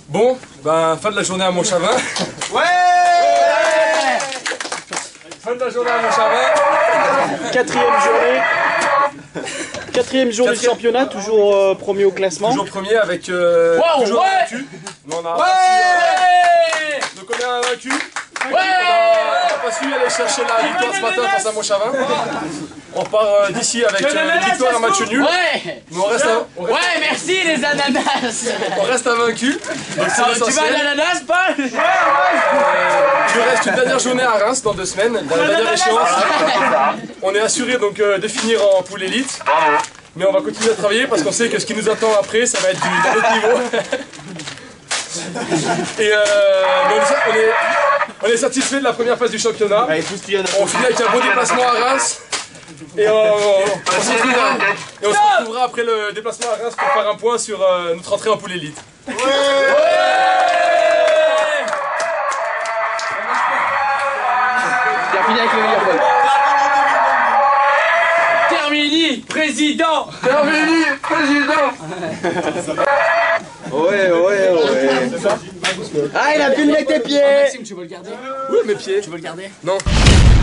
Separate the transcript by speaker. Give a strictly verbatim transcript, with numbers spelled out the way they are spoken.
Speaker 1: Bon, ben fin de la journée à Montchavin.
Speaker 2: Ouais,
Speaker 1: Fin de la journée à Montchavin.
Speaker 3: Quatrième journée. Quatrième journée du championnat, toujours euh, premier au classement.
Speaker 1: Toujours premier avec euh,
Speaker 4: Wow,
Speaker 1: toujours
Speaker 4: ouais.
Speaker 1: vaincu. Mais on a
Speaker 2: ouais,
Speaker 1: pas su, euh, donc on est invaincu.
Speaker 4: Ouais.
Speaker 1: On n'a pas su aller chercher la victoire ce matin face à Montchavin. On part euh, d'ici avec euh, une victoire et un match nul.
Speaker 4: Ouais.
Speaker 1: Mais on reste, à, on reste,
Speaker 4: Ouais, merci les ananas.
Speaker 1: on reste invaincu. Donc c'est
Speaker 4: Tu vas à
Speaker 1: l'essentiel.
Speaker 4: l'ananas, Paul?
Speaker 1: Il nous reste une dernière journée à Reims dans deux semaines, dans la dernière échéance. On est assuré donc euh, de finir en poule élite. Mais on va continuer à travailler parce qu'on sait que ce qui nous attend après, ça va être du, d'un autre niveau. Et euh, mais on, est, on est satisfait de la première phase du championnat.
Speaker 2: allez, tous qui viennent.
Speaker 1: On finit avec un beau déplacement à Reims. Et on, on, on se retrouvera, et on se retrouvera après le déplacement à Reims pour faire un point sur euh, notre entrée en poule élite.
Speaker 3: Terminé avec le Liverpool.
Speaker 4: Termini, président.
Speaker 1: Termini, président.
Speaker 2: Ouais, ouais, ouais.
Speaker 3: Ah, il a filmé avec tes pieds.
Speaker 4: Maxime, tu veux le garder?
Speaker 1: Oui, mes pieds.
Speaker 4: Tu veux le garder?
Speaker 1: Non.